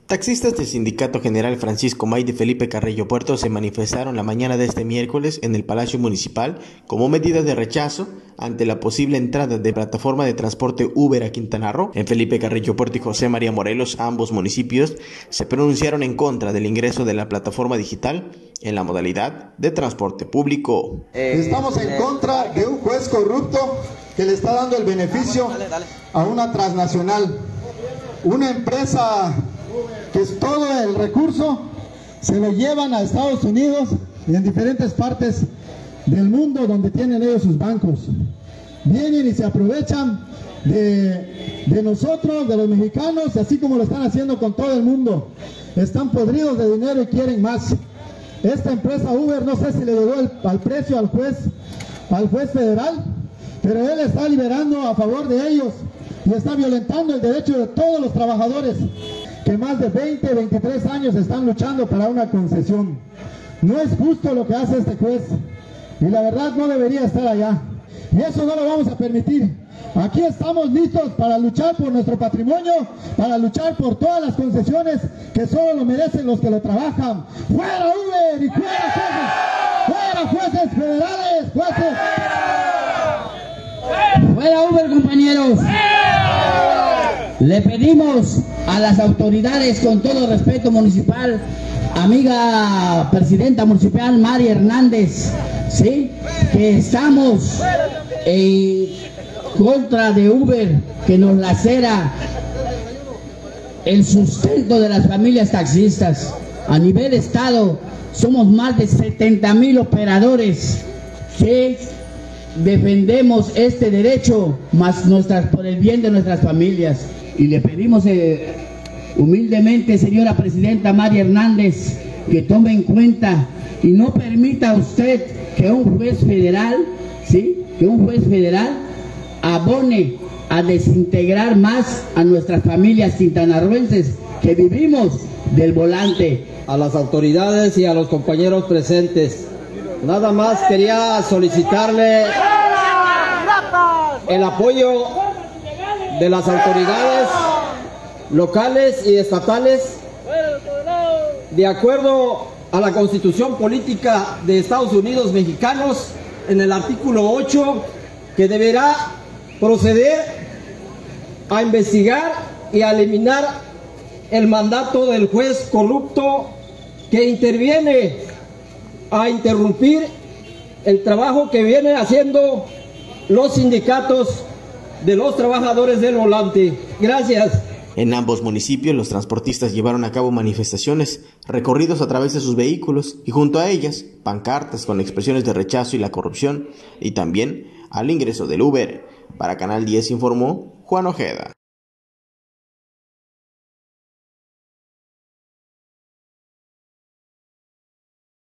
Taxistas del Sindicato General Francisco May de Felipe Carrillo Puerto se manifestaron la mañana de este miércoles en el Palacio Municipal como medida de rechazo ante la posible entrada de plataforma de transporte Uber a Quintana Roo. En Felipe Carrillo Puerto y José María Morelos, ambos municipios, se pronunciaron en contra del ingreso de la plataforma digital en la modalidad de transporte público. Estamos en contra de un juez corrupto que le está dando el beneficio a una transnacional, una empresa que es todo el recurso se lo llevan a Estados Unidos y en diferentes partes del mundo donde tienen ellos sus bancos. Vienen y se aprovechan de nosotros, de los mexicanos, así como lo están haciendo con todo el mundo. Están podridos de dinero y quieren más. Esta empresa Uber, no sé si le llegó al precio al juez federal, pero él está liberando a favor de ellos y está violentando el derecho de todos los trabajadores que más de 20, 23 años están luchando para una concesión. No es justo lo que hace este juez y la verdad no debería estar allá, y eso no lo vamos a permitir. Aquí estamos listos para luchar por nuestro patrimonio, para luchar por todas las concesiones que solo lo merecen los que lo trabajan. ¡Fuera Uber y fuera jueces federales! ¡Jueces! ¡Fuera Uber, compañeros! Le pedimos a las autoridades, con todo respeto municipal, amiga presidenta municipal Mari Hernández, ¿sí?, que estamos en contra de Uber, que nos lacera el sustento de las familias taxistas. A nivel estado somos más de 70,000 operadores que defendemos este derecho, más por el bien de nuestras familias. Y le pedimos humildemente, señora presidenta Mari Hernández, que tome en cuenta y no permita usted que un juez federal, ¿sí?, que un juez federal abone a desintegrar más a nuestras familias quintanarroenses que vivimos del volante. A las autoridades y a los compañeros presentes, nada más quería solicitarle el apoyo de las autoridades locales y estatales, de acuerdo a la Constitución Política de Estados Unidos Mexicanos, en el artículo 8, que deberá proceder a investigar y a eliminar el mandato del juez corrupto que interviene a interrumpir el trabajo que vienen haciendo los sindicatos de los trabajadores del volante. Gracias. En ambos municipios los transportistas llevaron a cabo manifestaciones, recorridos a través de sus vehículos y junto a ellas pancartas con expresiones de rechazo y la corrupción y también al ingreso del Uber. Para Canal 10 informó Juan Ojeda.